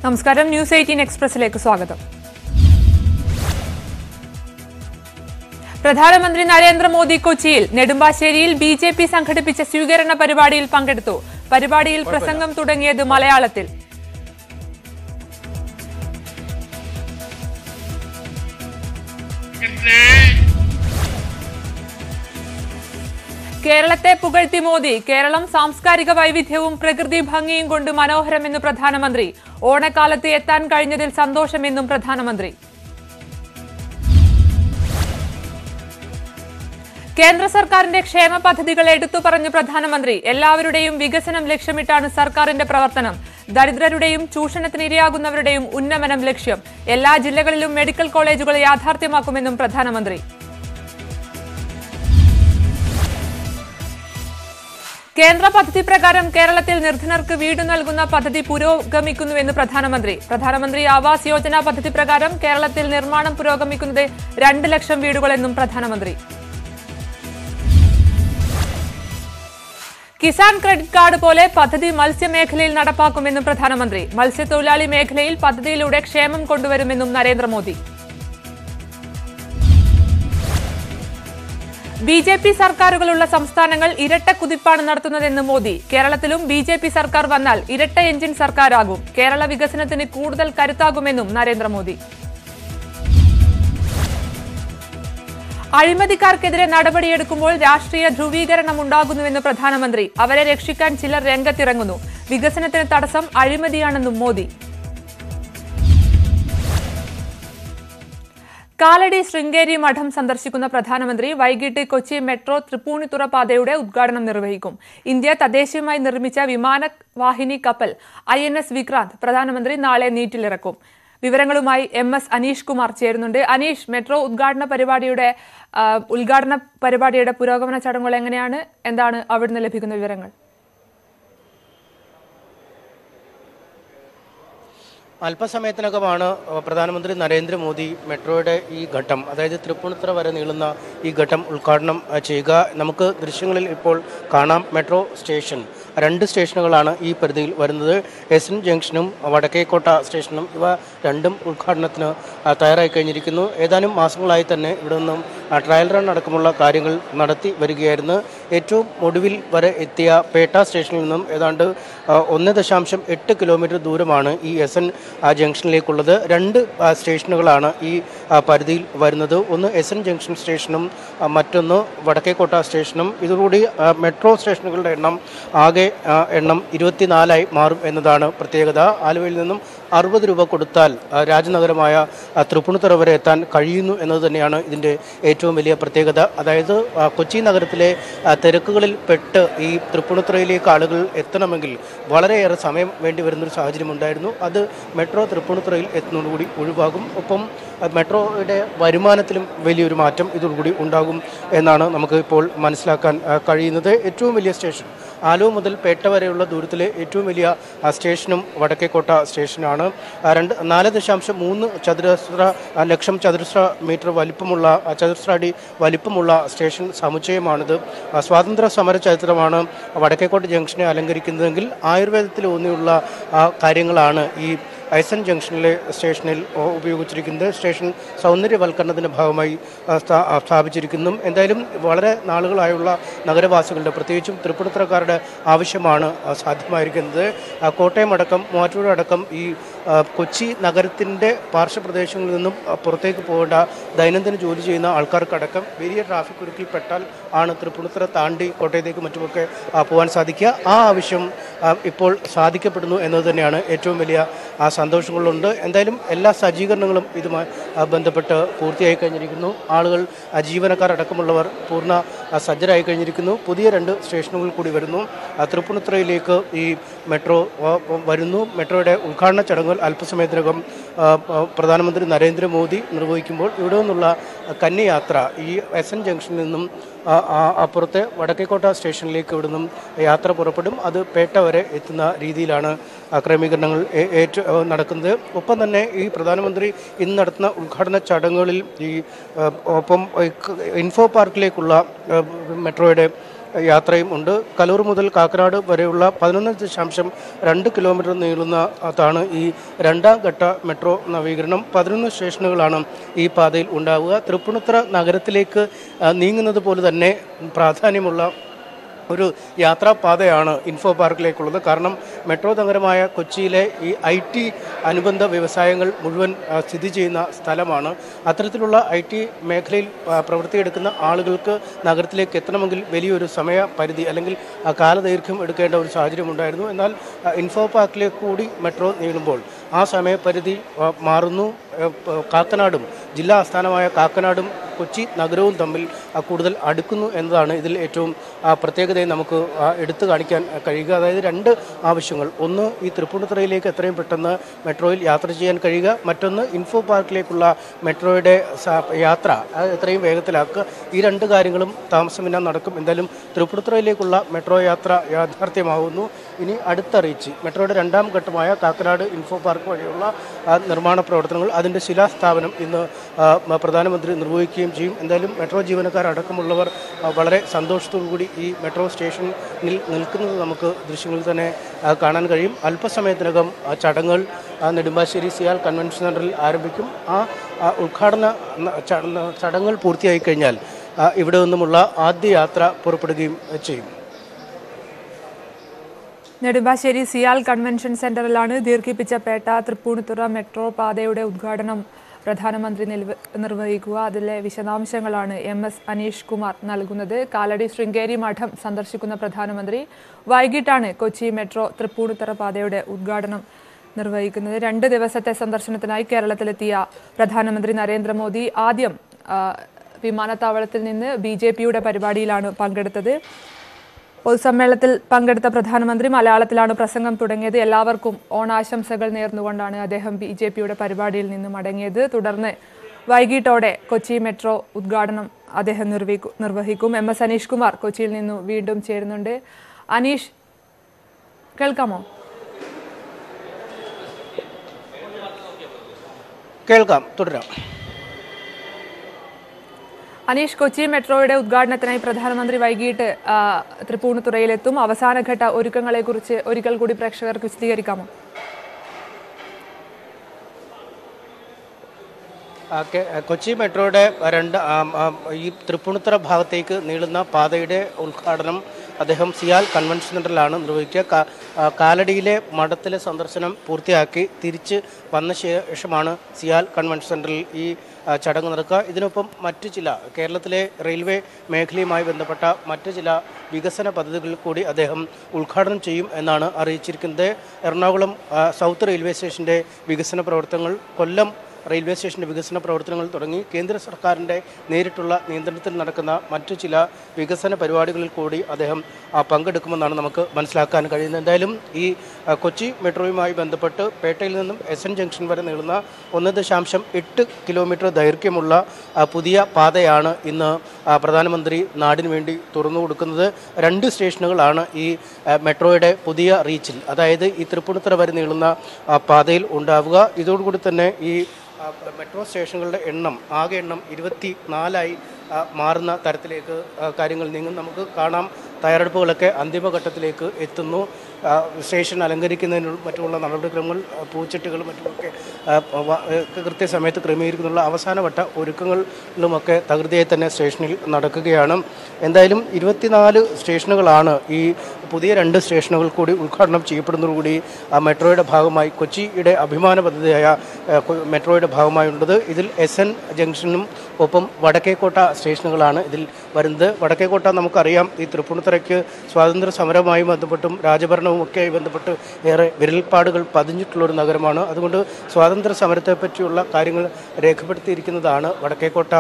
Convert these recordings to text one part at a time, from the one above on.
നമസ്കാരം, ന്യൂസ് 18 എക്സ്പ്രസിലേക്ക് സ്വാഗതം. പ്രധാനമന്ത്രി നരേന്ദ്രമോദി കൊച്ചിയിൽ നെടുമ്പാശ്ശേരിയിൽ ബിജെപി സംഘടിപ്പിച്ച സ്വീകരണ പരിപാടിയിൽ പങ്കെടുത്തു. പരിപാടിയിൽ പ്രസംഗം തുടങ്ങിയത് മലയാളത്തിൽ. കേരളത്തെ പുകഴ്ത്തി മോദി. കേരളം സാംസ്കാരിക വൈവിധ്യവും പ്രകൃതി ഭംഗിയും കൊണ്ട് മനോഹരമെന്ന് പ്രധാനമന്ത്രി. ഓണക്കാലത്ത് എത്താൻ കഴിഞ്ഞതിൽ സന്തോഷമെന്നും പ്രധാനമന്ത്രി. കേന്ദ്ര സർക്കാരിന്റെ ക്ഷേമ പദ്ധതികൾ എടുത്തു പറഞ്ഞ പ്രധാനമന്ത്രി. എല്ലാവരുടെയും വികസനം ലക്ഷ്യമിട്ടാണ് സർക്കാരിന്റെ പ്രവർത്തനം. ദരിദ്രരുടെയും ചൂഷണത്തിനിരയാകുന്നവരുടെയും ഉന്നമനം ലക്ഷ്യം. എല്ലാ ജില്ലകളിലും മെഡിക്കൽ കോളേജുകൾ യാഥാർത്ഥ്യമാക്കുമെന്നും പ്രധാനമന്ത്രി. കേന്ദ്ര പദ്ധതി പ്രകാരം കേരളത്തിൽ നിർധനർക്ക് വീട് നൽകുന്ന പദ്ധതി പുരോഗമിക്കുന്നുവെന്ന് പ്രധാനമന്ത്രി. പ്രധാനമന്ത്രി ആവാസ് യോജന പദ്ധതി പ്രകാരം കേരളത്തിൽ നിർമ്മാണം പുരോഗമിക്കുന്നത് 2 ലക്ഷം വീടുകളെന്നും പ്രധാനമന്ത്രി. കിസാൻ ക്രെഡിറ്റ് കാർഡ് പോലെ പദ്ധതി മത്സ്യമേഖലയിൽ നടപ്പാക്കുമെന്നും പ്രധാനമന്ത്രി. മത്സ്യത്തൊഴിലാളി മേഖലയിൽ പദ്ധതിയിലൂടെ ക്ഷേമം കൊണ്ടുവരുമെന്നും നരേന്ദ്രമോദി. ബിജെപി സർക്കാരുകളുള്ള സംസ്ഥാനങ്ങൾ ഇരട്ട കുതിപ്പാണ് നടത്തുന്നതെന്ന് മോദി. കേരളത്തിലും ബിജെപി സർക്കാർ വന്നാൽ ഇരട്ട എഞ്ചിൻ സർക്കാരാകും. കേരള വികസനത്തിന് കൂടുതൽ കരുത്താകുമെന്നും നരേന്ദ്രമോദി. അഴിമതിക്കാർക്കെതിരെ നടപടിയെടുക്കുമ്പോൾ രാഷ്ട്രീയ ധ്രുവീകരണം ഉണ്ടാകുന്നുവെന്ന് പ്രധാനമന്ത്രി. അവരെ രക്ഷിക്കാൻ ചിലർ രംഗത്തിറങ്ങുന്നു. വികസനത്തിന് തടസ്സം അഴിമതിയാണെന്നും മോദി. കാലടി ശൃംഗേരി മഠം സന്ദർശിക്കുന്ന പ്രധാനമന്ത്രി വൈകിട്ട് കൊച്ചി മെട്രോ തൃപ്പൂണിത്തുറ പാതയുടെ ഉദ്ഘാടനം നിർവഹിക്കും. ഇന്ത്യ തദ്ദേശീയമായി നിർമ്മിച്ച വിമാനവാഹിനി കപ്പൽ INS വിക്രാന്ത് പ്രധാനമന്ത്രി നാളെ നീറ്റിലിറക്കും. വിവരങ്ങളുമായി MS അനീഷ് കുമാർ ചേരുന്നുണ്ട്. അനീഷ്, മെട്രോ ഉദ്ഘാടന പരിപാടിയുടെ പുരോഗമന ചടങ്ങുകൾ എങ്ങനെയാണ്? എന്താണ് അവിടുന്ന് ലഭിക്കുന്ന വിവരങ്ങൾ? അല്പസമയത്തിനകമാണ് പ്രധാനമന്ത്രി നരേന്ദ്രമോദി മെട്രോയുടെ ഈ ഘട്ടം, അതായത് തൃപ്പൂണിത്തുറ വരെ നീളുന്ന ഈ ഘട്ടം ഉദ്ഘാടനം ചെയ്യുക. നമുക്ക് ദൃശ്യങ്ങളിൽ ഇപ്പോൾ കാണാം. മെട്രോ സ്റ്റേഷൻ 2 സ്റ്റേഷനുകളാണ് ഈ പരിധിയിൽ വരുന്നത്. SN ജംഗ്ഷനും വടക്കേക്കോട്ട സ്റ്റേഷനും. ഇവ രണ്ടും ഉദ്ഘാടനത്തിന് തയ്യാറായി കഴിഞ്ഞിരിക്കുന്നു. ഏതാനും മാസങ്ങളായി തന്നെ ഇവിടെ നിന്നും ട്രയൽ റൺ അടക്കമുള്ള കാര്യങ്ങൾ നടത്തി വരികയായിരുന്നു. ഏറ്റവും ഒടുവിൽ വരെ എത്തിയ പേട്ട സ്റ്റേഷനിൽ നിന്നും ഏതാണ്ട് 1.8 കിലോമീറ്റർ ദൂരമാണ് ഈ SN ജംഗ്ഷനിലേക്കുള്ളത്. 2 സ്റ്റേഷനുകളാണ് ഈ പരിധിയിൽ വരുന്നത്. ഒന്ന് SN ജംഗ്ഷൻ സ്റ്റേഷനും മറ്റൊന്ന് വടക്കേക്കോട്ട സ്റ്റേഷനും. ഇതോടുകൂടി മെട്രോ സ്റ്റേഷനുകളുടെ എണ്ണം 24ആയി മാറും എന്നതാണ് പ്രത്യേകത. ആലുവയിൽ നിന്നും 60 രൂപ കൊടുത്താൽ രാജനഗരമായ തൃപ്പൂണിത്തുറ വരെ എത്താൻ കഴിയുന്നു എന്നത് തന്നെയാണ് ഇതിൻ്റെ ഏറ്റവും വലിയ പ്രത്യേകത. അതായത് കൊച്ചി നഗരത്തിലെ തിരക്കുകളിൽ പെട്ട് ഈ തൃപ്പൂണിത്തുറയിലേക്ക് ആളുകൾ എത്തണമെങ്കിൽ വളരെയേറെ സമയം വേണ്ടി വരുന്നൊരു സാഹചര്യം ഉണ്ടായിരുന്നു. അത് മെട്രോ തൃപ്പൂണിത്തുറയിൽ എത്തുന്നതോടുകൂടി ഒഴിവാകും. ഒപ്പം മെട്രോയുടെ വരുമാനത്തിലും വലിയൊരു മാറ്റം ഇതോടുകൂടി ഉണ്ടാകും എന്നാണ് നമുക്ക് ഇപ്പോൾ മനസ്സിലാക്കാൻ കഴിയുന്നത്. ഏറ്റവും വലിയ സ്റ്റേഷൻ ആലുവ മുതൽ പേട്ട വരെയുള്ള ദൂരത്തിലെ ഏറ്റവും വലിയ സ്റ്റേഷനും വടക്കേക്കോട്ട സ്റ്റേഷനാണ്. 4.3 ലക്ഷം ചതുരശ്ര മീറ്റർ വലിപ്പമുള്ള ചതുരശ്ര അടി വലിപ്പമുള്ള സ്റ്റേഷൻ സമുച്ചയമാണിത്. സ്വാതന്ത്ര്യ സമര ചരിത്രമാണ് വടക്കേക്കോട്ട ജംഗ്ഷനെ അലങ്കരിക്കുന്നതെങ്കിൽ ആയുർവേദത്തിൽ ഊന്നിയുള്ള കാര്യങ്ങളാണ് ഈ SN ജംഗ്ഷനിലെ സ്റ്റേഷനിൽ ഉപയോഗിച്ചിരിക്കുന്നത്. സ്റ്റേഷൻ സൗന്ദര്യവൽക്കരണത്തിൻ്റെ ഭാഗമായി സ്ഥാപിച്ചിരിക്കുന്നു. എന്തായാലും വളരെ നാളുകളായുള്ള നഗരവാസികളുടെ, പ്രത്യേകിച്ചും തൃപ്പൂണിത്തുറക്കാരുടെ ആവശ്യമാണ് സാധ്യമായിരിക്കുന്നത്. കോട്ടയം അടക്കം മൂവാറ്റുപുഴ അടക്കം ഈ കൊച്ചി നഗരത്തിൻ്റെ പാർശ്വപ്രദേശങ്ങളിൽ നിന്നും പുറത്തേക്ക് പോകേണ്ട ദൈനംദിന ജോലി ചെയ്യുന്ന ആൾക്കാർക്കടക്കം വലിയ ട്രാഫിക് കുരുക്കിൽപ്പെട്ടാൽ ആണ് തൃപ്പൂണിത്തുറ താണ്ടി കോട്ടയത്തേക്ക് മറ്റുമൊക്കെ പോകാൻ സാധിക്കുക. ആ ആവശ്യം ഇപ്പോൾ സാധിക്കപ്പെടുന്നു എന്നത് തന്നെയാണ് ഏറ്റവും വലിയ സന്തോഷങ്ങളുണ്ട്. എന്തായാലും എല്ലാ സജ്ജീകരണങ്ങളും ഇതുമായി ബന്ധപ്പെട്ട് പൂർത്തിയായി കഴിഞ്ഞിരിക്കുന്നു. ആളുകൾ, ജീവനക്കാർ അടക്കമുള്ളവർ പൂർണ്ണ സജ്ജരായി കഴിഞ്ഞിരിക്കുന്നു. പുതിയ 2 സ്റ്റേഷനുകൾ കൂടി വരുന്നു. തൃപ്പൂണിത്തുറയിലേക്ക് ഈ മെട്രോ വരുന്നു. മെട്രോയുടെ ഉദ്ഘാടന ചടങ്ങുകൾ അല്പസമയത്തിനകം പ്രധാനമന്ത്രി നരേന്ദ്രമോദി നിർവഹിക്കുമ്പോൾ ഇവിടെ നിന്നുള്ള കന്യയാത്ര ഈ SN ജംഗ്ഷനിൽ നിന്നും അപ്പുറത്തെ വടക്കേക്കോട്ട സ്റ്റേഷനിലേക്ക് ഇവിടെ നിന്നും യാത്ര പുറപ്പെടും. അത് പേട്ട വരെ എത്തുന്ന രീതിയിലാണ് ക്രമീകരണങ്ങൾ നടക്കുന്നത്. ഒപ്പം തന്നെ ഈ പ്രധാനമന്ത്രി ഇന്ന് നടത്തുന്ന ഉദ്ഘാടന ചടങ്ങുകളിൽ ഈ ഒപ്പം ഇൻഫോ പാർക്കിലേക്കുള്ള മെട്രോയുടെ യാത്രയും ഉണ്ട്. കലൂർ മുതൽ കാക്കനാട് വരെയുള്ള 11.2 കിലോമീറ്റർ നീളുന്നതാണ് ഈ രണ്ടാം ഘട്ട മെട്രോ നവീകരണം. 11 സ്റ്റേഷനുകളാണ് ഈ പാതയിൽ ഉണ്ടാവുക. തൃപ്പൂണിത്തുറ നഗരത്തിലേക്ക് നീങ്ങുന്നത് പോലെ തന്നെ പ്രാധാന്യമുള്ള ഒരു യാത്രാപാതയാണ് ഇൻഫോ പാർക്കിലേക്കുള്ളത്. കാരണം മെട്രോ നഗരമായ കൊച്ചിയിലെ ഈ IT അനുബന്ധ വ്യവസായങ്ങൾ മുഴുവൻ സ്ഥിതി ചെയ്യുന്ന സ്ഥലമാണ്. അത്തരത്തിലുള്ള IT മേഖലയിൽ പ്രവൃത്തിയെടുക്കുന്ന ആളുകൾക്ക് നഗരത്തിലേക്ക് എത്തണമെങ്കിൽ വലിയൊരു സമയപരിധി അല്ലെങ്കിൽ കാലദൈർഘ്യം എടുക്കേണ്ട ഒരു സാഹചര്യം ഉണ്ടായിരുന്നു. എന്നാൽ ഇൻഫോ പാർക്കിലേക്ക് കൂടി മെട്രോ നീളുമ്പോൾ ആ സമയപരിധി മാറുന്നു. കാക്കനാടും ജില്ലാ ആസ്ഥാനമായ കാക്കനാടും കൊച്ചി നഗരവും തമ്മിൽ കൂടുതൽ അടുക്കുന്നു എന്നതാണ് ഇതിൽ ഏറ്റവും പ്രത്യേകതയെ നമുക്ക് എടുത്തു കാണിക്കാൻ കഴിയുക. അതായത് രണ്ട് ആവശ്യങ്ങൾ: ഒന്ന്, ഈ തൃപ്പൂണിത്തുറയിലേക്ക് എത്രയും പെട്ടെന്ന് മെട്രോയിൽ യാത്ര ചെയ്യാൻ കഴിയുക; മറ്റൊന്ന്, ഇൻഫോ പാർക്കിലേക്കുള്ള മെട്രോയുടെ യാത്ര എത്രയും വേഗത്തിലാക്കുക. ഈ രണ്ട് കാര്യങ്ങളും താമസമില്ലാ നടക്കും. എന്തായാലും തൃപ്പൂണിത്തുറയിലേക്കുള്ള മെട്രോ യാത്ര യാഥാർത്ഥ്യമാകുന്നു. ഇനി അടുത്ത റീച്ച് മെട്രോയുടെ രണ്ടാം ഘട്ടമായ കാക്കനാട് ഇൻഫോ പാർക്ക് വഴിയുള്ള നിർമ്മാണ പ്രവർത്തനങ്ങൾ, അതിൻ്റെ ശിലാസ്ഥാപനം ഇന്ന് പ്രധാനമന്ത്രി നിർവഹിക്കുകയും ചെയ്യും. എന്തായാലും മെട്രോ ജീവനക്കാരടക്കമുള്ളവർ വളരെ സന്തോഷത്തോടുകൂടി ഈ മെട്രോ സ്റ്റേഷനിൽ നിൽക്കുന്നത് നമുക്ക് ദൃശ്യങ്ങളിൽ തന്നെ കാണാൻ കഴിയും. അല്പസമയത്തിനകം ചടങ്ങുകൾ നെടുമ്പാശ്ശേരി സിയാൽ കൺവെൻഷൻ സെൻ്ററിൽ ആരംഭിക്കും. ഉദ്ഘാടന ചടങ്ങുകൾ പൂർത്തിയായി കഴിഞ്ഞാൽ ഇവിടെ നിന്നുമുള്ള ആദ്യ യാത്ര പുറപ്പെടുകയും ചെയ്യും. നെടുമ്പാശ്ശേരി സിയാൽ കൺവെൻഷൻ സെന്ററിലാണ് ദീർഘിപ്പിച്ച പേട്ട തൃപ്പൂണിത്തുറ മെട്രോ പാതയുടെ ഉദ്ഘാടനം പ്രധാനമന്ത്രി നിർവഹിക്കുക. അതിലെ വിശദാംശങ്ങളാണ് MS അനീഷ് കുമാർ നൽകുന്നത്. കാലടി ശൃംഗേരി മഠം സന്ദർശിക്കുന്ന പ്രധാനമന്ത്രി വൈകിട്ടാണ് കൊച്ചി മെട്രോ തൃപ്പൂണിത്തുറ പാതയുടെ ഉദ്ഘാടനം നിർവഹിക്കുന്നത്. 2 ദിവസത്തെ സന്ദർശനത്തിനായി കേരളത്തിലെത്തിയ പ്രധാനമന്ത്രി നരേന്ദ്രമോദി ആദ്യം വിമാനത്താവളത്തിൽ നിന്ന് BJPയുടെ പരിപാടിയിലാണ് പങ്കെടുത്തത്. പൊതുസമ്മേളനത്തിൽ പങ്കെടുത്ത പ്രധാനമന്ത്രി മലയാളത്തിലാണ് പ്രസംഗം തുടങ്ങിയത്. എല്ലാവർക്കും ഓണാശംസകൾ നേർന്നുകൊണ്ടാണ് അദ്ദേഹം BJPയുടെ പരിപാടിയിൽ നിന്ന് മടങ്ങിയത്. തുടർന്ന് വൈകിട്ടോടെ കൊച്ചി മെട്രോ ഉദ്ഘാടനം അദ്ദേഹം നിർവഹിക്കും. MS അനീഷ് കുമാർ കൊച്ചിയിൽ നിന്നും വീണ്ടും ചേരുന്നുണ്ട്. അനീഷ്, കേൾക്കാമോ? കേൾക്കാം, തുടരാം. അനീഷ്, കൊച്ചി മെട്രോയുടെ ഉദ്ഘാടനത്തിനായി പ്രധാനമന്ത്രി വൈകിട്ട് തൃപ്പൂണിത്തുറയിലെത്തും. അവസാനഘട്ട ഒരുക്കങ്ങളെക്കുറിച്ച് ഒരിക്കൽ കൂടി പ്രേക്ഷകർക്ക് വിശദീകരിക്കാമോ? കൊച്ചി മെട്രോയുടെ ഈ തൃപ്പൂണിത്തുറ ഭാഗത്തേക്ക് നീളുന്ന പാതയുടെ ഉദ്ഘാടനം അദ്ദേഹം സിയാൽ കൺവെൻഷൻ സെൻ്ററിലാണ് നിർവഹിക്കുക. കാലടിയിലെ മഠത്തിലെ സന്ദർശനം പൂർത്തിയാക്കി തിരിച്ച് വന്ന ശേഷമാണ് സിയാൽ കൺവെൻഷൻ സെൻ്ററിൽ ഈ ചടങ്ങ് നടക്കുക. ഇതിനൊപ്പം മറ്റു ചില കേരളത്തിലെ റെയിൽവേ മേഖലയുമായി ബന്ധപ്പെട്ട മറ്റു ചില വികസന പദ്ധതികൾ കൂടി അദ്ദേഹം ഉദ്ഘാടനം ചെയ്യും എന്നാണ് അറിയിച്ചിരിക്കുന്നത്. എറണാകുളം സൗത്ത് റെയിൽവേ സ്റ്റേഷൻ്റെ വികസന പ്രവർത്തനങ്ങൾ, കൊല്ലം റെയിൽവേ സ്റ്റേഷൻ്റെ വികസന പ്രവർത്തനങ്ങൾ തുടങ്ങി കേന്ദ്ര സർക്കാരിൻ്റെ നേരിട്ടുള്ള നിയന്ത്രണത്തിൽ നടക്കുന്ന മറ്റു ചില വികസന പരിപാടികളിൽ കൂടി അദ്ദേഹം പങ്കെടുക്കുമെന്നാണ് നമുക്ക് മനസ്സിലാക്കാൻ കഴിയുന്നത്. എന്തായാലും ഈ കൊച്ചി മെട്രോയുമായി ബന്ധപ്പെട്ട് പേട്ടയിൽ നിന്നും SN ജംഗ്ഷൻ വരെ നീളുന്ന 1.8 കിലോമീറ്റർ ദൈർഘ്യമുള്ള പുതിയ പാതയാണ് ഇന്ന് പ്രധാനമന്ത്രി നാടിനു വേണ്ടി തുറന്നു കൊടുക്കുന്നത്. 2 സ്റ്റേഷനുകളാണ് ഈ മെട്രോയുടെ പുതിയ റീച്ചിൽ, അതായത് ഈ തൃപ്പൂണിത്തുറ വരെ നീളുന്ന പാതയിൽ ഉണ്ടാവുക. ഇതോടുകൂടി തന്നെ ഈ മെട്രോ സ്റ്റേഷനുകളുടെ ആകെ എണ്ണം 24ആയി മാറുന്ന തരത്തിലേക്ക് കാര്യങ്ങൾ നീങ്ങും. നമുക്ക് കാണാം, തയ്യാറെടുപ്പുകളൊക്കെ അന്തിമഘട്ടത്തിലേക്ക് എത്തുന്നു. സ്റ്റേഷൻ അലങ്കരിക്കുന്നതിനും മറ്റുമുള്ള നടപടിക്രമങ്ങൾ, പൂച്ചട്ടികളും മറ്റുമൊക്കെ കൃത്യസമയത്ത് ക്രമീകരിക്കുന്നുള്ള അവസാനവട്ട ഒരുക്കങ്ങളിലുമൊക്കെ തകൃതിയായി തന്നെ സ്റ്റേഷനിൽ നടക്കുകയാണ്. എന്തായാലും 24 സ്റ്റേഷനുകളാണ് ഈ പുതിയ 2 സ്റ്റേഷനുകൾ കൂടി ഉദ്ഘാടനം ചെയ്യപ്പെടുന്നതോടുകൂടി മെട്രോയുടെ ഭാഗമായി, കൊച്ചിയുടെ അഭിമാന പദ്ധതിയായ മെട്രോയുടെ ഭാഗമായുള്ളത്. ഇതിൽ SN ജംഗ്ഷനും ഒപ്പം വടക്കേക്കോട്ട സ്റ്റേഷനുകളാണ് ഇതിൽ വരുന്നത്. വടക്കേക്കോട്ട നമുക്കറിയാം, ഈ തൃപ്പൂണിത്തുറയ്ക്ക് സ്വാതന്ത്ര്യ സമരവുമായി ബന്ധപ്പെട്ടും രാജഭരണവും ഒക്കെയായി ബന്ധപ്പെട്ട് ഏറെ വിരൽപ്പാടുകൾ പതിഞ്ഞിട്ടുള്ളൊരു നഗരമാണ്. അതുകൊണ്ട് സ്വാതന്ത്ര്യ സമരത്തെ പറ്റിയുള്ള കാര്യങ്ങൾ രേഖപ്പെടുത്തിയിരിക്കുന്നതാണ് Vadakkekotta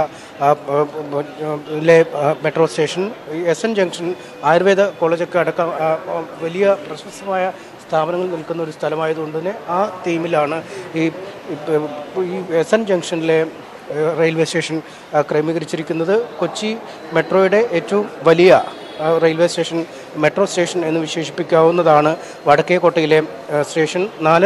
metro station. SN junction Ayurveda കോളേജൊക്കെ അടക്കം വലിയ പ്രശസ്തമായ സ്ഥാപനങ്ങൾ നിൽക്കുന്ന ഒരു സ്ഥലമായതുകൊണ്ട് തന്നെ ആ തീമിലാണ് ഈ SN ജംഗ്ഷനിലെ റെയിൽവേ സ്റ്റേഷൻ ക്രമീകരിച്ചിരിക്കുന്നത്. കൊച്ചി മെട്രോയുടെ ഏറ്റവും വലിയ റെയിൽവേ സ്റ്റേഷൻ മെട്രോ സ്റ്റേഷൻ എന്ന് വിശേഷിപ്പിക്കാവുന്നതാണ് വടക്കേക്കോട്ടയിലെ സ്റ്റേഷൻ.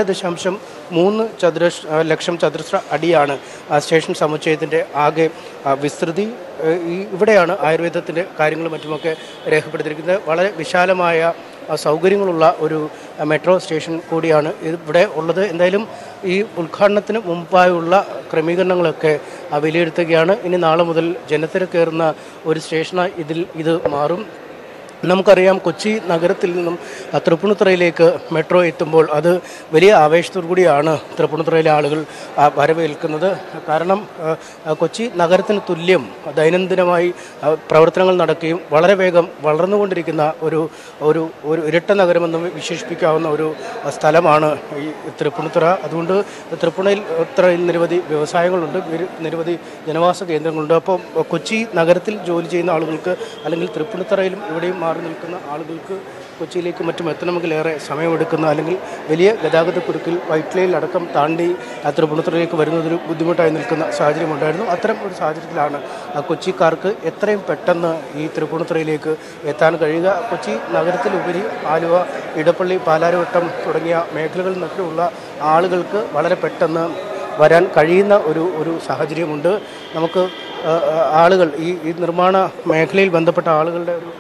4.3 ലക്ഷം ചതുരശ്ര അടിയാണ് സ്റ്റേഷൻ സമുച്ചയത്തിൻ്റെ ആകെ വിസ്തൃതി. ഇവിടെയാണ് ആയുർവേദത്തിൻ്റെ കാര്യങ്ങളും മറ്റുമൊക്കെ രേഖപ്പെടുത്തിയിരിക്കുന്നത്. വളരെ വിശാലമായ സൗകര്യങ്ങളുള്ള ഒരു മെട്രോ സ്റ്റേഷൻ കൂടിയാണ് ഇവിടെ ഉള്ളത്. എന്തായാലും ഈ ഉദ്ഘാടനത്തിന് മുമ്പായുള്ള ക്രമീകരണങ്ങളൊക്കെ വിലയിരുത്തുകയാണ്. ഇനി നാളെ മുതൽ ജനത്തിരക്കേറുന്ന ഒരു സ്റ്റേഷനായി ഇത് മാറും. നമുക്കറിയാം, കൊച്ചി നഗരത്തിൽ നിന്നും തൃപ്പൂണിത്തുറയിലേക്ക് മെട്രോ എത്തുമ്പോൾ അത് വലിയ ആവേശത്തോടു കൂടിയാണ് തൃപ്പൂണിത്തുറയിലെ ആളുകൾ വരവേൽക്കുന്നത്. കാരണം കൊച്ചി നഗരത്തിന് തുല്യം ദൈനംദിനമായി പ്രവർത്തനങ്ങൾ നടക്കുകയും വളരെ വേഗം വളർന്നുകൊണ്ടിരിക്കുന്ന ഒരു ഇരട്ട നഗരമെന്ന് വിശേഷിപ്പിക്കാവുന്ന ഒരു സ്ഥലമാണ് ഈ തൃപ്പൂണിത്തുറ. അതുകൊണ്ട് തൃപ്പൂണിത്തുറയിൽ നിരവധി വ്യവസായങ്ങളുണ്ട്, നിരവധി ജനവാസ കേന്ദ്രങ്ങളുണ്ട്. അപ്പോൾ കൊച്ചി നഗരത്തിൽ ജോലി ചെയ്യുന്ന ആളുകൾക്ക് അല്ലെങ്കിൽ തൃപ്പൂണിത്തുറയിലും ഇവിടെയും മാറി നിൽക്കുന്ന ആളുകൾക്ക് കൊച്ചിയിലേക്ക് മറ്റും എത്തണമെങ്കിൽ ഏറെ സമയമെടുക്കുന്ന അല്ലെങ്കിൽ വലിയ ഗതാഗതക്കുരുക്കിൽ വൈറ്റ്ലയിൽ അടക്കം താണ്ടി തൃപ്പൂണിത്തുറയിലേക്ക് വരുന്നതൊരു ബുദ്ധിമുട്ടായി നിൽക്കുന്ന സാഹചര്യമുണ്ടായിരുന്നു. അത്തരം ഒരു സാഹചര്യത്തിലാണ് കൊച്ചിക്കാർക്ക് എത്രയും പെട്ടെന്ന് ഈ തൃപ്പൂണിത്തുറയിലേക്ക് എത്താൻ കഴിയുക. കൊച്ചി നഗരത്തിലുപരി ആലുവ, ഇടപ്പള്ളി, പാലാരിവട്ടം തുടങ്ങിയ മേഖലകളിൽ നിന്നൊക്കെയുള്ള ആളുകൾക്ക് വളരെ പെട്ടെന്ന് വരാൻ കഴിയുന്ന ഒരു സാഹചര്യമുണ്ട്. നമുക്ക് ആളുകൾ ഈ നിർമ്മാണ മേഖലയിൽ ബന്ധപ്പെട്ട ആളുകളുടെ ഒരു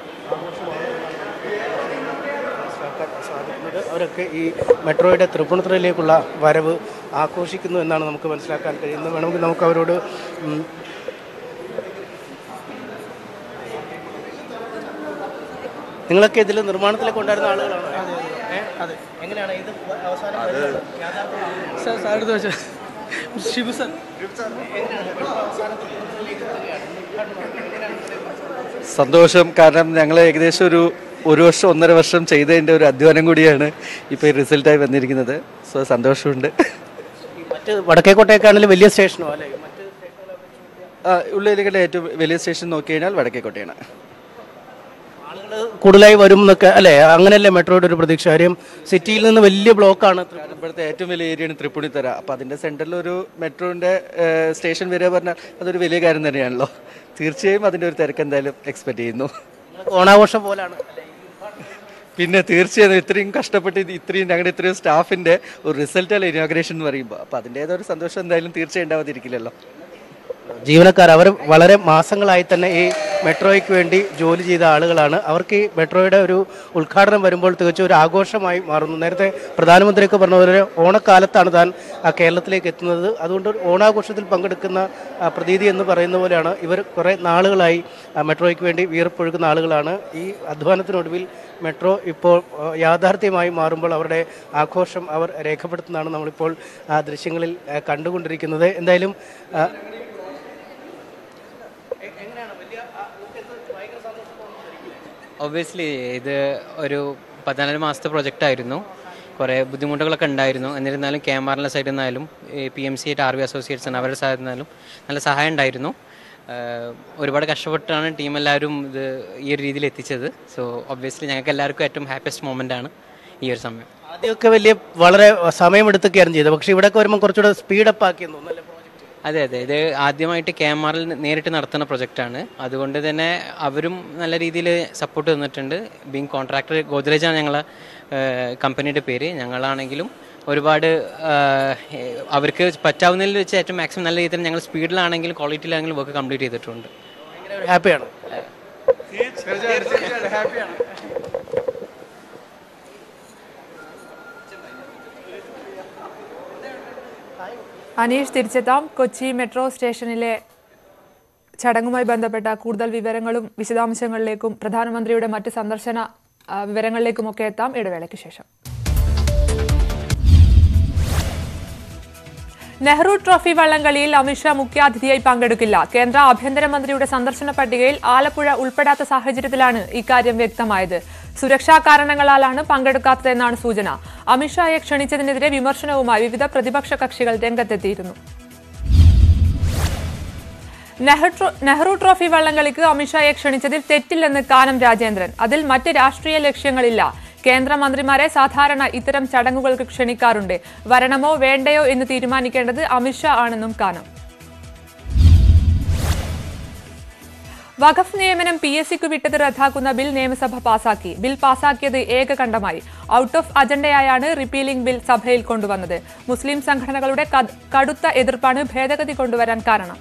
സാധിക്കുന്നത് അവരൊക്കെ ഈ മെട്രോയുടെ തൃപ്പൂണിത്തുറയിലേക്കുള്ള വരവ് ആഘോഷിക്കുന്നു എന്നാണ് നമുക്ക് മനസ്സിലാക്കാൻ കഴിയുന്നത്. വേണമെങ്കിൽ നമുക്ക് അവരോട് നിങ്ങളൊക്കെ ഇതിൽ നിർമ്മാണത്തിലേക്ക് ഉണ്ടായിരുന്ന ആളുകളാണ്. അതെ, എങ്ങനെയാണ് ഇത് അവസാനം ഷിബു സർ സന്തോഷം. കാരണം ഞങ്ങൾ ഏകദേശം ഒരു വർഷം 1.5 വർഷം ചെയ്തതിൻ്റെ ഒരു അധ്വാനം കൂടിയാണ് ഇപ്പോൾ ഈ റിസൾട്ടായി വന്നിരിക്കുന്നത്. സോ സന്തോഷമുണ്ട്. മറ്റ് വടക്കേക്കോട്ടയൊക്കെയാണെങ്കിലും വലിയ സ്റ്റേഷനോ അല്ലേ? ഉള്ളിലേക്കുള്ള ഏറ്റവും വലിയ സ്റ്റേഷൻ നോക്കി കഴിഞ്ഞാൽ വടക്കേക്കോട്ടയാണ്. ആളുകൾ കൂടുതലായി വരും എന്നൊക്കെ അല്ലേ? അങ്ങനെയല്ലേ മെട്രോയുടെ ഒരു പ്രതീക്ഷ? കാര്യം സിറ്റിയിൽ നിന്ന് വലിയ ബ്ലോക്കാണ്. ഇവിടുത്തെ ഏറ്റവും വലിയ ഏരിയയാണ് തൃപ്പൂണിത്തുറ. അപ്പോൾ അതിൻ്റെ സെൻറ്ററിൽ ഒരു മെട്രോൻ്റെ സ്റ്റേഷൻ വരിക പറഞ്ഞാൽ അതൊരു വലിയ കാര്യം തന്നെയാണല്ലോ. തീർച്ചയായും അതിൻ്റെ ഒരു തിരക്ക് എന്തായാലും എക്സ്പെക്റ്റ് ചെയ്യുന്നു. ഓണാഘോഷം പോലാണ്. പിന്നെ തീർച്ചയായും ഇത്രയും കഷ്ടപ്പെട്ട് ഞങ്ങളുടെ ഇത്രയും സ്റ്റാഫിൻ്റെ ഒരു റിസൾട്ടല്ല ഇനോഗ്രേഷൻ എന്ന് പറയുമ്പോൾ അപ്പോൾ അതിൻ്റേതൊരു സന്തോഷം എന്തായാലും തീർച്ചയായും ഉണ്ടാവാതിരിക്കില്ലല്ലോ. ജീവനക്കാർ അവർ വളരെ മാസങ്ങളായി തന്നെ ഈ മെട്രോയ്ക്ക് വേണ്ടി ജോലി ചെയ്ത ആളുകളാണ്. അവർക്ക് ഈ മെട്രോയുടെ ഒരു ഉദ്ഘാടനം വരുമ്പോൾ തികച്ചും ഒരു ആഘോഷമായി മാറുന്നു. നേരത്തെ പ്രധാനമന്ത്രിയൊക്കെ പറഞ്ഞതുപോലെ ഓണക്കാലത്താണ് താൻ കേരളത്തിലേക്ക് എത്തുന്നത്. അതുകൊണ്ട് ഓണാഘോഷത്തിൽ പങ്കെടുക്കുന്ന പ്രതീതി എന്ന് പറയുന്ന പോലെയാണ് ഇവർ കുറേ നാളുകളായി മെട്രോയ്ക്ക് വേണ്ടി വിയർപ്പൊഴുക്കുന്ന ആളുകളാണ്. ഈ അധ്വാനത്തിനൊടുവിൽ മെട്രോ ഇപ്പോൾ യാഥാർത്ഥ്യമായി മാറുമ്പോൾ അവരുടെ ആഘോഷം അവർ രേഖപ്പെടുത്തുന്നതാണ് നമ്മളിപ്പോൾ ദൃശ്യങ്ങളിൽ കണ്ടുകൊണ്ടിരിക്കുന്നത്. എന്തായാലും ഒബ്വിയസ്ലി ഇത് ഒരു 14 മാസത്തെ പ്രൊജക്റ്റായിരുന്നു. കുറേ ബുദ്ധിമുട്ടുകളൊക്കെ ഉണ്ടായിരുന്നു. എന്നിരുന്നാലും KMRL സൈഡിൽ നിന്നായാലും PMC RV അസോസിയേറ്റ്സ് അവരുടെ സൈഡിൽ നിന്നാലും നല്ല സഹായം ഉണ്ടായിരുന്നു. ഒരുപാട് കഷ്ടപ്പെട്ടാണ് ടീം എല്ലാവരും ഇത് ഈ ഒരു രീതിയിൽ എത്തിച്ചത്. സോ ഒബ്വിയസ്ലി ഞങ്ങൾക്ക് എല്ലാവർക്കും ഏറ്റവും ഹാപ്പിയസ്റ്റ് മൊമെൻ്റ് ആണ് ഈ ഒരു സമയം. ആദ്യമൊക്കെ വളരെ സമയമെടുത്തൊക്കെയാണ് ചെയ്തത്. പക്ഷേ ഇവിടെയൊക്കെ വരുമ്പോൾ കുറച്ചുകൂടെ സ്പീഡപ്പ് ആക്കിയെന്ന് തോന്നുന്നു. അതെ, ഇത് ആദ്യമായിട്ട് KMRL നേരിട്ട് നടത്തുന്ന പ്രൊജക്റ്റാണ്. അതുകൊണ്ട് തന്നെ അവരും നല്ല രീതിയിൽ സപ്പോർട്ട് തന്നിട്ടുണ്ട്. ബീങ് കോൺട്രാക്ടർ ഗോദ്രേജാണ് ഞങ്ങളെ കമ്പനിയുടെ പേര്. ഞങ്ങളാണെങ്കിലും ഒരുപാട് അവർക്ക് പറ്റാവുന്നതിൽ വെച്ച് ഏറ്റവും മാക്സിമം നല്ല രീതിയിൽ ഞങ്ങൾ സ്പീഡിലാണെങ്കിലും ക്വാളിറ്റിയിലാണെങ്കിലും വർക്ക് കംപ്ലീറ്റ് ചെയ്തിട്ടുണ്ട്. ഹാപ്പിയാണ്. അനീഷ്, തിരിച്ചെത്താം. കൊച്ചി മെട്രോ സ്റ്റേഷനിലെ ചടങ്ങുമായി ബന്ധപ്പെട്ട കൂടുതൽ വിവരങ്ങളും വിശദാംശങ്ങളിലേക്കും പ്രധാനമന്ത്രിയുടെ മറ്റ് സന്ദർശന വിവരങ്ങളിലേക്കുമൊക്കെ എത്താം ഇടവേളയ്ക്ക് ശേഷം. നെഹ്റു ട്രോഫി വള്ളംകളിയിൽ അമിത്ഷാ മുഖ്യാതിഥിയായി പങ്കെടുക്കില്ല. കേന്ദ്ര ആഭ്യന്തരമന്ത്രിയുടെ സന്ദർശന പട്ടികയിൽ ആലപ്പുഴ ഉൾപ്പെടാത്ത സാഹചര്യത്തിലാണ് ഇക്കാര്യം വ്യക്തമായത്. സുരക്ഷാ കാരണങ്ങളാലാണ് പങ്കെടുക്കാത്തതെന്നാണ് സൂചന. അമിത്ഷായെ ക്ഷണിച്ചതിനെതിരെ വിമർശനവുമായി വിവിധ പ്രതിപക്ഷ കക്ഷികൾ രംഗത്തെത്തിയിരുന്നു. നെഹ്റു ട്രോഫി വള്ളംകളിക്ക് അമിത്ഷായെ ക്ഷണിച്ചതിൽ തെറ്റില്ലെന്ന് കാനം രാജേന്ദ്രൻ. അതിൽ മറ്റ് രാഷ്ട്രീയ ലക്ഷ്യങ്ങളില്ല. കേന്ദ്രമന്ത്രിമാരെ സാധാരണ ഇത്തരം ചടങ്ങുകൾക്ക് ക്ഷണിക്കാറുണ്ട്. വരണമോ വേണ്ടയോ എന്ന് തീരുമാനിക്കേണ്ടത് അമിത്ഷാ ആണെന്നും കാനം. വഖഫ് നിയമനം PSCക്ക് വിട്ടത് റദ്ദാക്കുന്ന ബിൽ നിയമസഭ പാസാക്കി. ബിൽ പാസാക്കിയത് ഏകകണ്ഠമായി. ഔട്ട് ഓഫ് അജണ്ടയായാണ് റിപ്പീലിംഗ് ബിൽ സഭയിൽ കൊണ്ടുവന്നത്. മുസ്ലിം സംഘടനകളുടെ കടുത്ത എതിർപ്പാണ് ഭേദഗതി കൊണ്ടുവരാൻ കാരണം.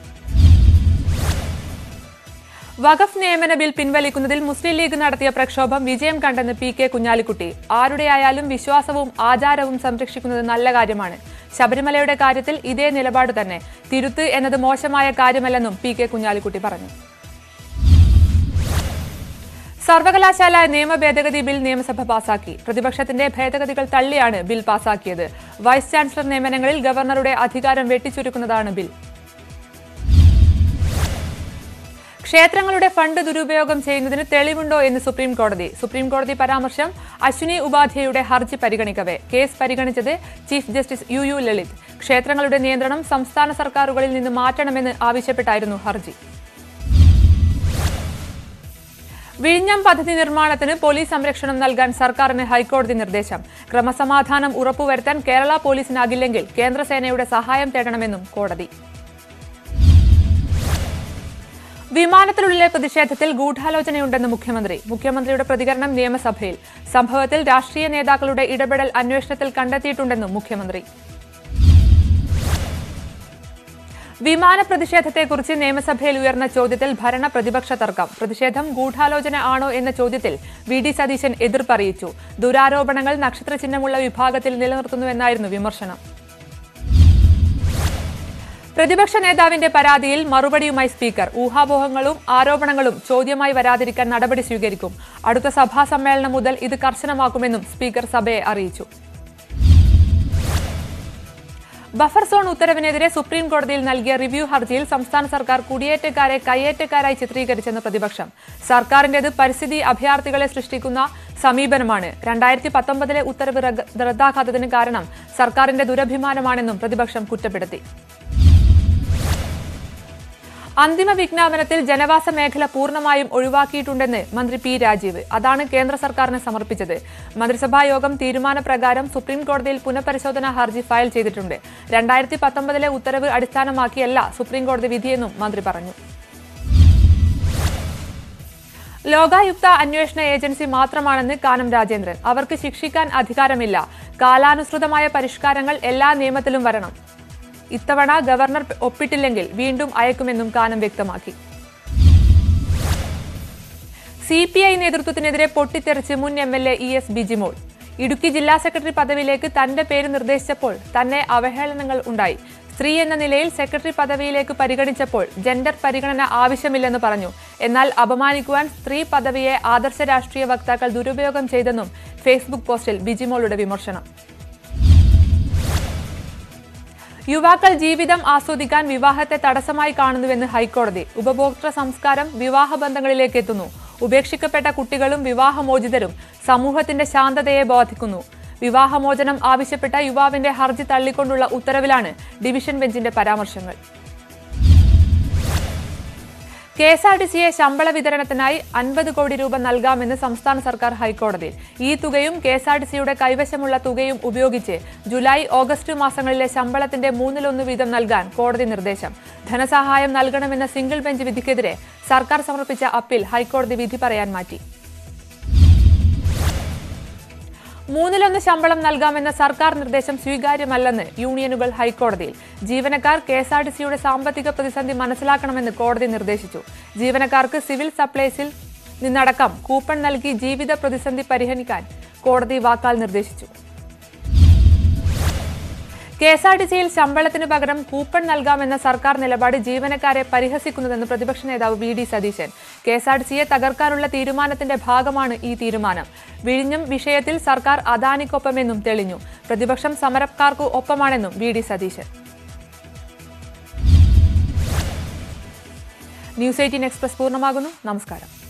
വഖഫ് നിയമന ബിൽ പിൻവലിക്കുന്നതിൽ മുസ്ലിം ലീഗ് നടത്തിയ പ്രക്ഷോഭം വിജയം കണ്ടെന്ന് PK കുഞ്ഞാലിക്കുട്ടി. ആരുടെയായാലും വിശ്വാസവും ആചാരവും സംരക്ഷിക്കുന്നത് നല്ല കാര്യമാണ്. ശബരിമലയുടെ കാര്യത്തിൽ ഇതേ നിലപാട് തന്നെ. തിരുത്ത് എന്നത് മോശമായ കാര്യമല്ലെന്നും PK കുഞ്ഞാലിക്കുട്ടി പറഞ്ഞു. സർവകലാശാല നിയമ ഭേദഗതി ബിൽ നിയമസഭ പാസാക്കി. പ്രതിപക്ഷത്തിന്റെ ഭേദഗതികൾ തള്ളിയാണ് ബിൽ പാസാക്കിയത്. വൈസ് ചാൻസലർ നിയമനങ്ങളിൽ ഗവർണറുടെ അധികാരം വെട്ടിച്ചുരുക്കുന്നതാണ് ബിൽ. ക്ഷേത്രങ്ങളുടെ ഫണ്ട് ദുരുപയോഗം ചെയ്യുന്നതിന് തെളിവുണ്ടോ എന്ന് സുപ്രീംകോടതി പരാമർശം അശ്വിനി ഉപാധ്യായയുടെ ഹർജി പരിഗണിക്കവേ. കേസ് പരിഗണിച്ചത് ചീഫ് ജസ്റ്റിസ് UU ലളിത്. ക്ഷേത്രങ്ങളുടെ നിയന്ത്രണം സംസ്ഥാന സർക്കാരുകളിൽ നിന്ന് മാറ്റണമെന്ന് ആവശ്യപ്പെട്ടായിരുന്നു ഹർജി. വിഴിഞ്ഞം പദ്ധതി നിർമ്മാണത്തിന് പോലീസ് സംരക്ഷണം നൽകാൻ സർക്കാരിന് ഹൈക്കോടതി നിർദ്ദേശം. ക്രമസമാധാനം ഉറപ്പുവരുത്താൻ കേരള പോലീസിനാകില്ലെങ്കിൽ കേന്ദ്രസേനയുടെ സഹായം തേടണമെന്നും കോടതി. വിമാനത്തിലുള്ള പ്രതിഷേധത്തിൽ ഗൂഢാലോചനയുണ്ടെന്ന് മുഖ്യമന്ത്രിയുടെ പ്രതികരണം നിയമസഭയിൽ. സംഭവത്തിൽ രാഷ്ട്രീയ നേതാക്കളുടെ ഇടപെടൽ അന്വേഷണത്തിൽ കണ്ടെത്തിയിട്ടുണ്ടെന്നും മുഖ്യമന്ത്രി. വിമാന പ്രതിഷേധത്തെക്കുറിച്ച് നിയമസഭയിൽ ഉയർന്ന ചോദ്യത്തിൽ ഭരണ പ്രതിപക്ഷ തർക്കം. പ്രതിഷേധം ഗൂഢാലോചന ആണോ എന്ന ചോദ്യത്തിൽ VD സതീശൻ എതിർപ്പറിയിച്ചു. ദുരാരോപണങ്ങൾ നക്ഷത്രചിഹ്നമുള്ള വിഭാഗത്തിൽ നിലനിർത്തുന്നുവെന്നായിരുന്നു വിമർശനം. പ്രതിപക്ഷ നേതാവിന്റെ പരാതിയിൽ മറുപടിയുമായി സ്പീക്കർ. ഊഹാപോഹങ്ങളും ആരോപണങ്ങളും ചോദ്യമായി വരാതിരിക്കാൻ നടപടി സ്വീകരിക്കും. അടുത്ത സഭാ സമ്മേളനം മുതൽ ഇത് കർശനമാക്കുമെന്നും സ്പീക്കർ സഭയെ അറിയിച്ചു. ബഫർ സോൺ ഉത്തരവിനെതിരെ സുപ്രീം കോടതിയിൽ നൽകിയ റിവ്യൂ ഹർജിയിൽ സംസ്ഥാന സർക്കാർ കുടിയേറ്റക്കാരെ കയ്യേറ്റക്കാരായി ചിത്രീകരിച്ചെന്ന് പ്രതിപക്ഷം. സർക്കാരിന്റേത് പരിസ്ഥിതി അഭയാർത്ഥികളെ സൃഷ്ടിക്കുന്ന സമീപനമാണ്. 2019 ഉത്തരവ് റദ്ദാക്കാത്തതിന് കാരണം സർക്കാരിന്റെ ദുരഭിമാനമാണെന്നും പ്രതിപക്ഷം കുറ്റപ്പെടുത്തി. അന്തിമ വിജ്ഞാപനത്തിൽ ജനവാസ മേഖല പൂർണ്ണമായും ഒഴിവാക്കിയിട്ടുണ്ടെന്ന് മന്ത്രി P രാജീവ്. അതാണ് കേന്ദ്ര സർക്കാരിന് സമർപ്പിച്ചത്. മന്ത്രിസഭാ യോഗം തീരുമാനപ്രകാരം സുപ്രീം കോടതിയിൽ പുനഃപരിശോധനാ ഹർജി ഫയൽ ചെയ്തിട്ടുണ്ട്. 2019 ഉത്തരവ് അടിസ്ഥാനമാക്കിയല്ല സുപ്രീം കോടതി വിധിയെന്നും മന്ത്രി പറഞ്ഞു. ലോകായുക്ത അന്വേഷണ ഏജൻസി മാത്രമാണെന്ന് കാനം രാജേന്ദ്രൻ. അവർക്ക് ശിക്ഷിക്കാൻ അധികാരമില്ല. കാലാനുസൃതമായ പരിഷ്കാരങ്ങൾ എല്ലാ നിയമത്തിലും വരണം. ഇത്തവണ ഗവർണർ ഒപ്പിട്ടില്ലെങ്കിൽ വീണ്ടും അയക്കുമെന്നും കാനം വ്യക്തമാക്കി. CPI നേതൃത്വത്തിനെതിരെ പൊട്ടിത്തെറിച്ച് മുൻ MLA ES ബിജിമോൾ. ഇടുക്കി ജില്ലാ സെക്രട്ടറി പദവിയിലേക്ക് തന്റെ പേര് നിർദ്ദേശിച്ചപ്പോൾ തന്നെ അവഹേളനങ്ങൾ ഉണ്ടായി. സ്ത്രീ എന്ന നിലയിൽ സെക്രട്ടറി പദവിയിലേക്ക് പരിഗണിച്ചപ്പോൾ ജെൻഡർ പരിഗണന ആവശ്യമില്ലെന്ന് പറഞ്ഞു. എന്നാൽ അപമാനിക്കുവാൻ സ്ത്രീ പദവിയെ ആദർശ രാഷ്ട്രീയ വക്താക്കൾ ദുരുപയോഗം ചെയ്തെന്നും ഫേസ്ബുക്ക് പോസ്റ്റിൽ ബിജിമോളുടെ വിമർശനം. യുവാക്കൾ ജീവിതം ആസ്വദിക്കാൻ വിവാഹത്തെ തടസ്സമായി കാണുന്നുവെന്ന് ഹൈക്കോടതി. ഉപഭോക്തൃ സംസ്കാരം വിവാഹ ബന്ധങ്ങളിലേക്ക് എത്തുന്നു. ഉപേക്ഷിക്കപ്പെട്ട കുട്ടികളും വിവാഹമോചിതരും സമൂഹത്തിന്റെ ശാന്തതയെ ബാധിക്കുന്നു. വിവാഹമോചനം ആവശ്യപ്പെട്ട യുവാവിന്റെ ഹർജി തള്ളിക്കൊണ്ടുള്ള ഉത്തരവിലാണ് ഡിവിഷൻ ബെഞ്ചിന്റെ പരാമർശങ്ങൾ. KSRTCയെ ശമ്പള വിതരണത്തിനായി 50 കോടി രൂപ നൽകാമെന്ന് സംസ്ഥാന സർക്കാർ ഹൈക്കോടതിയിൽ. ഈ തുകയും KSRTCയുടെ കൈവശമുള്ള തുകയും ഉപയോഗിച്ച് ജൂലൈ, ഓഗസ്റ്റ് മാസങ്ങളിലെ ശമ്പളത്തിന്റെ 1/3 വീതം നൽകാൻ കോടതി നിർദ്ദേശം. ധനസഹായം നൽകണമെന്ന സിംഗിൾ ബെഞ്ച് വിധിക്കെതിരെ സർക്കാർ സമർപ്പിച്ച അപ്പീൽ ഹൈക്കോടതി വിധി പറയാൻ മാറ്റി. 1/3 ശമ്പളം നൽകാമെന്ന സർക്കാർ നിർദ്ദേശം സ്വീകാര്യമല്ലെന്ന് യൂണിയനുകൾ ഹൈക്കോടതിയിൽ. ജീവനക്കാർ KSRTCയുടെ സാമ്പത്തിക പ്രതിസന്ധി മനസ്സിലാക്കണമെന്ന് കോടതി നിർദ്ദേശിച്ചു. ജീവനക്കാർക്ക് സിവിൽ സപ്ലൈസിൽ നിന്നടക്കം കൂപ്പൺ നൽകി ജീവിത പ്രതിസന്ധി പരിഹരിക്കാൻ കോടതി വാക്കാൽ നിർദ്ദേശിച്ചു. KSRTCയിൽ ശമ്പളത്തിന് പകരം കൂപ്പൺ നൽകാമെന്ന സർക്കാർ നിലപാട് ജീവനക്കാരെ പരിഹസിക്കുന്നതെന്ന് പ്രതിപക്ഷ നേതാവ് VD സതീശൻ. KSRTCയെ തകർക്കാനുള്ള തീരുമാനത്തിന്റെ ഭാഗമാണ് ഈ തീരുമാനം. വിഴിഞ്ഞം വിഷയത്തിൽ സർക്കാർ അദാനിക്കൊപ്പമെന്നും തെളിഞ്ഞു. പ്രതിപക്ഷം സമരക്കാർക്ക് ഒപ്പമാണെന്നും VD സതീശൻ. ന്യൂസ് 18 എക്സ്പ്രസ് പൂർണ്ണമാകുന്നു. നമസ്കാരം.